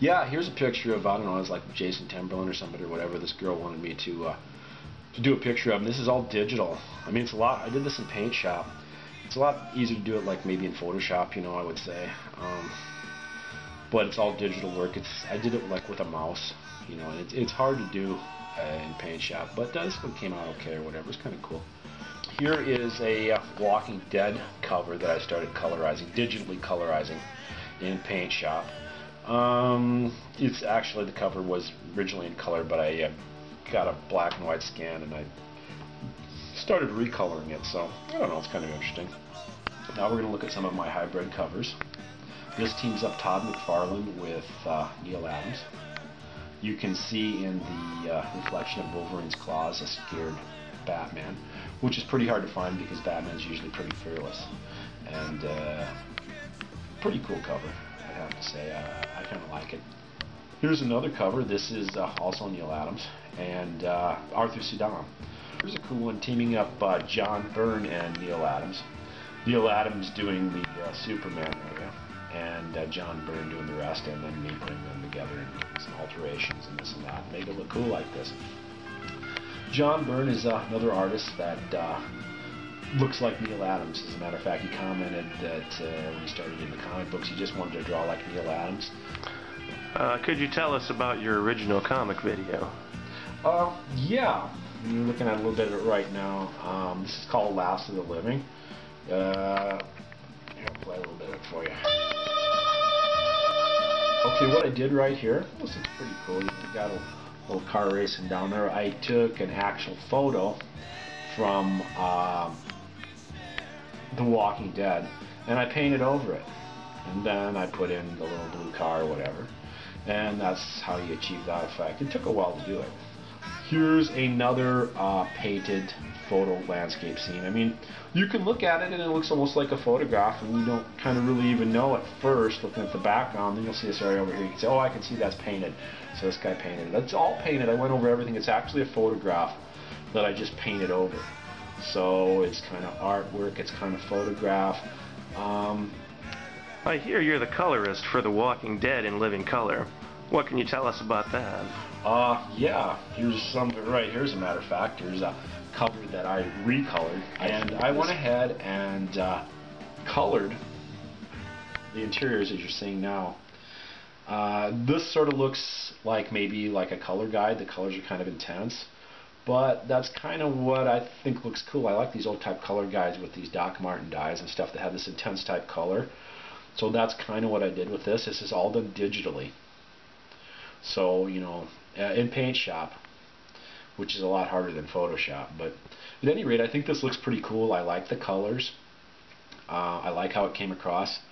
Yeah, here's a picture of, I don't know, it was like Jason Timberland or somebody or whatever. This girl wanted me to do a picture of, and this is all digital. I mean, it's a lot. I did this in Paint Shop. It's a lot easier to do it like maybe in Photoshop, you know, I would say. But it's all digital work. I did it like with a mouse, you know, and it's hard to do in Paint Shop, but this one came out okay or whatever. It's kind of cool. Here is a Walking Dead cover that I started colorizing, digitally colorizing in Paint Shop. It's actually, the cover was originally in color, but I got a black and white scan and I started recoloring it, so I don't know, it's kind of interesting. Now we're going to look at some of my hybrid covers. This teams up Todd McFarlane with Neal Adams. You can see in the reflection of Wolverine's claws a scared Batman, which is pretty hard to find because Batman's usually pretty fearless. And pretty cool cover, I have to say. I kind of like it. Here's another cover. This is also Neal Adams and Arthur Sudan. Here's a cool one teaming up John Byrne and Neal Adams. Neal Adams doing the Superman area, and John Byrne doing the rest, and then me putting them together and some alterations and this and that, make it look cool like this. John Byrne is another artist that looks like Neal Adams. As a matter of fact, he commented that when he started in the comic books, he just wanted to draw like Neal Adams. Could you tell us about your original comic video? Yeah. You're looking at a little bit of it right now. This is called Last of the Living. Here, I'll play a little bit of it for you. Okay, what I did right here, this is pretty cool. You got a little car racing down there. I took an actual photo from The Walking Dead, and I painted over it. And then I put in the little blue car or whatever. And that's how you achieve that effect. It took a while to do it. Here's another painted photo landscape scene. I mean, you can look at it and it looks almost like a photograph, and you don't kind of really even know at first looking at the background. Then you'll see this area over here. You can say, oh, I can see that's painted. So this guy painted it. That's all painted. I went over everything. It's actually a photograph that I just painted over. So it's kind of artwork. It's kind of photograph. I hear you're the colorist for The Walking Dead in living color. What can you tell us about that? Yeah, here's some of it right here, as a matter of fact. Here's a cover that I recolored, and I went ahead and colored the interiors as you're seeing now. This sort of looks like maybe like a color guide. The colors are kind of intense, but that's kind of what I think looks cool. I like these old type color guides with these Doc Martin dyes and stuff that have this intense type color. So that's kind of what I did with this. This is all done digitally. So, you know, in Paint Shop, which is a lot harder than Photoshop. But at any rate, I think this looks pretty cool. I like the colors. I like how it came across.